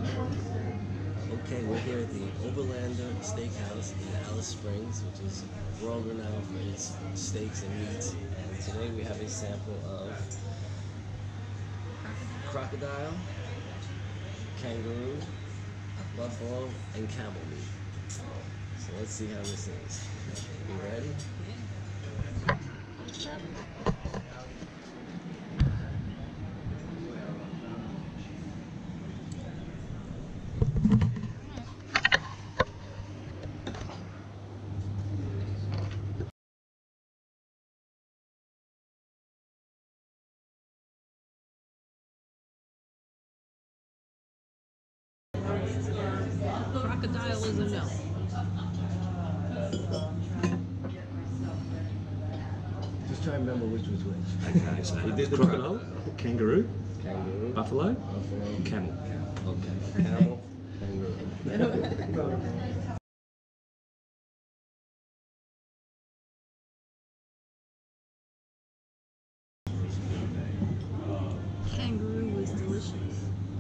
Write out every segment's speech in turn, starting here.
Okay, we're here at the Overlander Steakhouse in Alice Springs, which is world renowned for its steaks and meats. And today we have a sample of crocodile, kangaroo, buffalo, and camel meat. So let's see how this is. You ready? Crocodile is a no. Just try to remember which was which. Okay, so we did the crocodile, kangaroo, Kangaroo, buffalo, buffalo, camel. okay, camel, kangaroo. Kangaroo was delicious.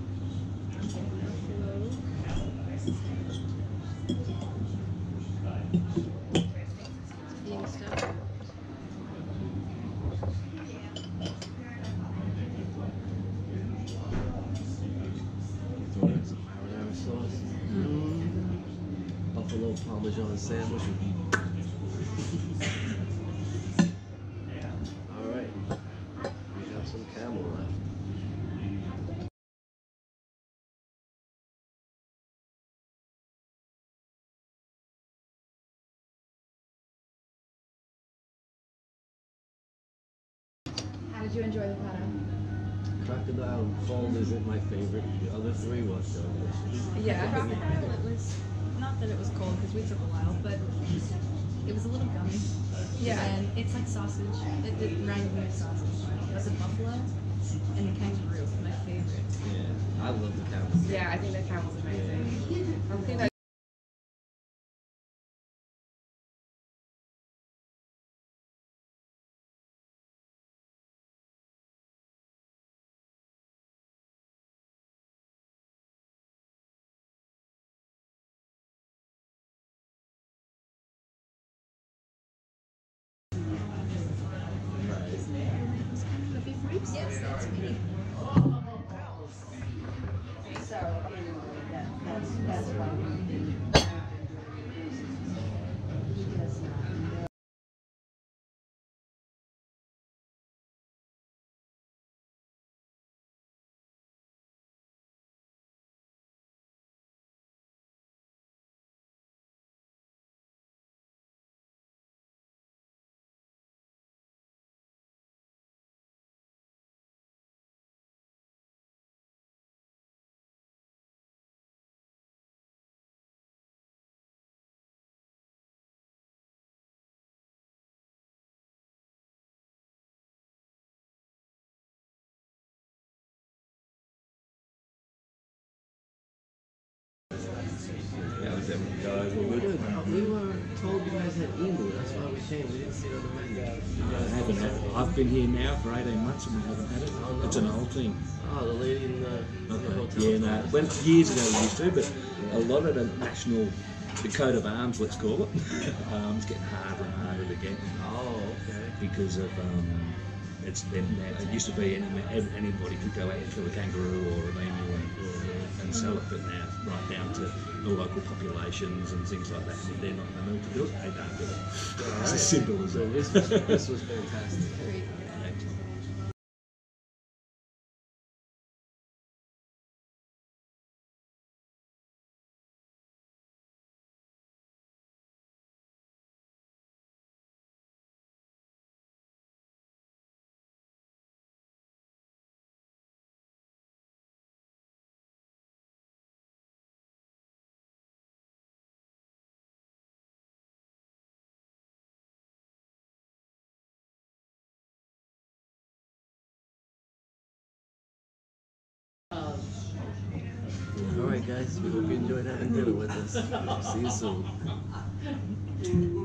Being stuffed. Throw in some marinara sauce. Buffalo Parmesan sandwich would be. Alright, we have some camel left. How did you enjoy the platter? Crocodile cold isn't my favorite. The other three were delicious. Yeah. Crocodile, it was, not that it was cold because we took a while, but it was a little gummy. Yeah. And it's like sausage. It reminded me of sausage. It was a buffalo and the kangaroo, my favorite. Yeah, I love the camel. Yeah, I think the camel's amazing. I think that The beef ribs? Yes, that's me. Guys, we were told you guys had emu. That's why we came. We didn't see it on the menu. I haven't had it. I've been here now for 18 months and we haven't had it. Oh, no. It's an old thing. Oh, the lady in the hotel. Yeah, no. When years ago we used to, but a lot of the national, the coat of arms, let's call it, it's getting harder and harder to get Oh, okay. because of it's been. It used to be anybody could go out and kill a kangaroo or an emu and sell it, but now right down to the local populations and things like that. And if they're not in the mood to do it, they don't do it. It's as simple as So that. this was fantastic. Alright guys, we hope you enjoyed having dinner with us. See you soon.